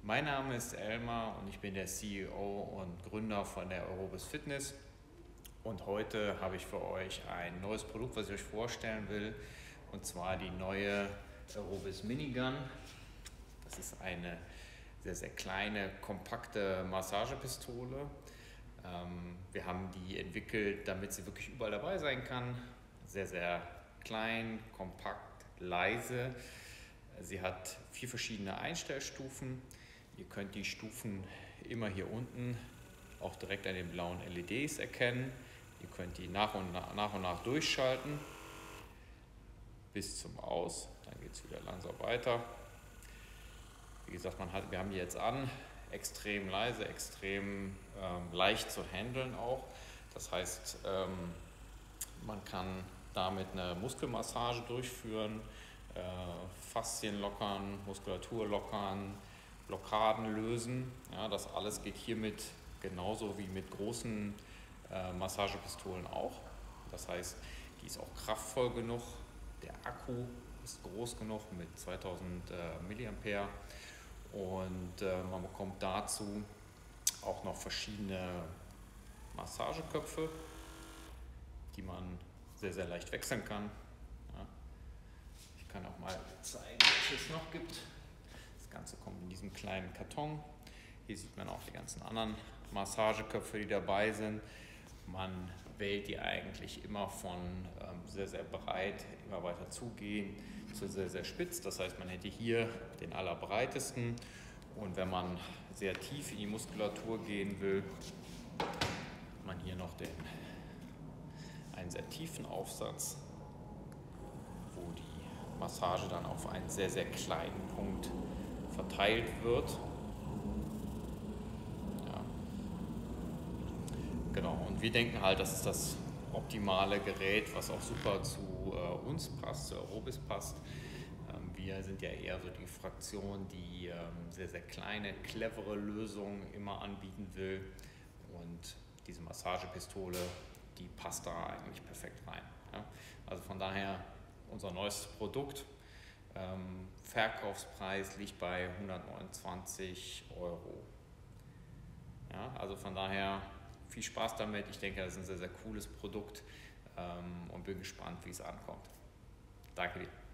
Mein Name ist Elmar und ich bin der CEO und Gründer von der Aerobis Fitness. Und heute habe ich für euch ein neues Produkt, was ich euch vorstellen will, und zwar die neue Aerobis Minigun. Das ist eine sehr, sehr kleine, kompakte Massagepistole. Wir haben die entwickelt, damit sie wirklich überall dabei sein kann. Sehr, sehr klein, kompakt, leise. Sie hat 4 verschiedene Einstellstufen. Ihr könnt die Stufen immer hier unten auch direkt an den blauen LEDs erkennen. Ihr könnt die nach und nach durchschalten bis zum Aus. Dann geht es wieder langsam weiter. Wie gesagt, wir haben die jetzt an, extrem leise, extrem leicht zu handeln auch. Das heißt, man kann damit eine Muskelmassage durchführen, Faszien lockern, Muskulatur lockern, Blockaden lösen. Ja, das alles geht hiermit genauso wie mit großen Massagepistolen auch. Das heißt, die ist auch kraftvoll genug. Der Akku ist groß genug mit 2000 mAh und man bekommt dazu auch noch verschiedene Massageköpfe, die man sehr, sehr leicht wechseln kann. Ja. Ich kann auch mal zeigen, was es noch gibt. Das Ganze kommt in diesem kleinen Karton. Hier sieht man auch die ganzen anderen Massageköpfe, die dabei sind. Man wählt die eigentlich immer von sehr, sehr breit, immer weiter zugehen, zu sehr, sehr spitz. Das heißt, man hätte hier den allerbreitesten. Und wenn man sehr tief in die Muskulatur gehen will, hat man hier noch einen sehr tiefen Aufsatz, wo die Massage dann auf einen sehr, sehr kleinen Punkt verteilt wird. Ja. Genau, und wir denken halt, das ist das optimale Gerät, was auch super zu uns passt, zu Aerobis passt. Wir sind ja eher so die Fraktion, die sehr, sehr kleine, clevere Lösungen immer anbieten will. Und diese Massagepistole, die passt da eigentlich perfekt rein. Ja? Also von daher unser neues Produkt. Verkaufspreis liegt bei 129 €. Ja, also von daher viel Spaß damit. Ich denke, das ist ein sehr, sehr cooles Produkt und bin gespannt, wie es ankommt. Danke dir.